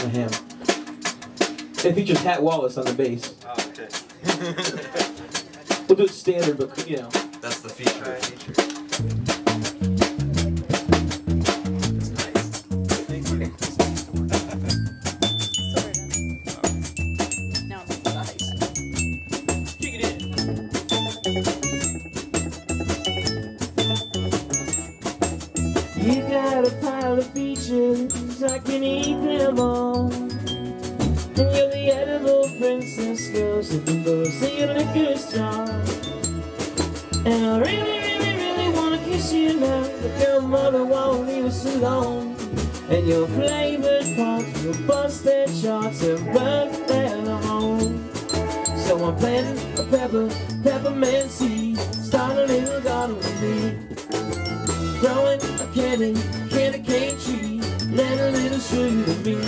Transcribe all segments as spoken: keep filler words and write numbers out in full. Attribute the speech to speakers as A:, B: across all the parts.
A: of ham. It features Pat Wallace on the bass.
B: Oh, okay.
A: We'll do it standard, but you know.
B: That's the feature. Right. feature. That's nice. Thank you.
C: Now it's nice.
A: Kick it in. You got a pile of features, I can eat them all. And you're the edible princess, girl, sipping booze, singing a good song. And I really, really, really wanna kiss you now, but your mother won't leave us alone. And your flavored parts will bust their charts and burn their home. So I'm planting a pepper, peppermint seed, start a little garden with me. Growing a candy, candy cane tree, let a little sugar to me.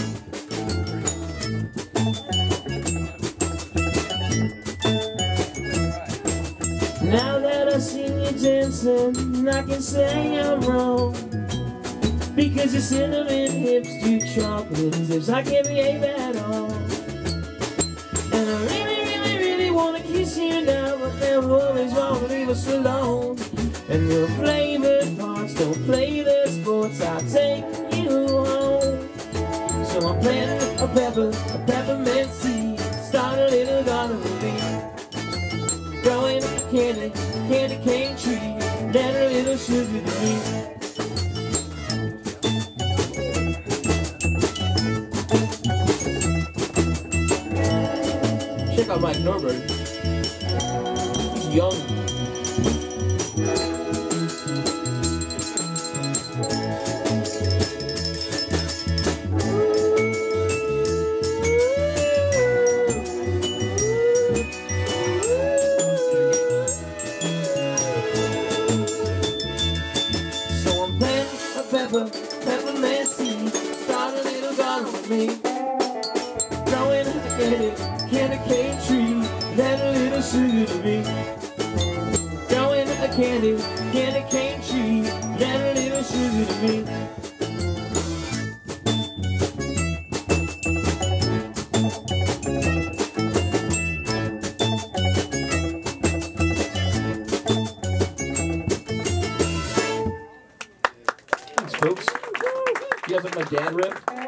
A: Now that I've seen you dancing, I can say I'm wrong. Because your cinnamon hips do chocolate tips, I can't behave at all. And I really, really, really wanna kiss you now, but them worries won't leave us alone. And your flavored parts don't play the sports, I'll take you home. So I'm planting a pepper, a peppermint seed, start a little garden with me. Growing a candy, candy cane tree, then a little sugar to me. Check out Mike Norberg. He's young. Pepper, peppermint seed, start a little garden with me. Growing a candy, candy cane tree, then a little sugar to me. Growing a candy, candy cane tree, then a little sugar to me. Folks, you guys like my dad riff?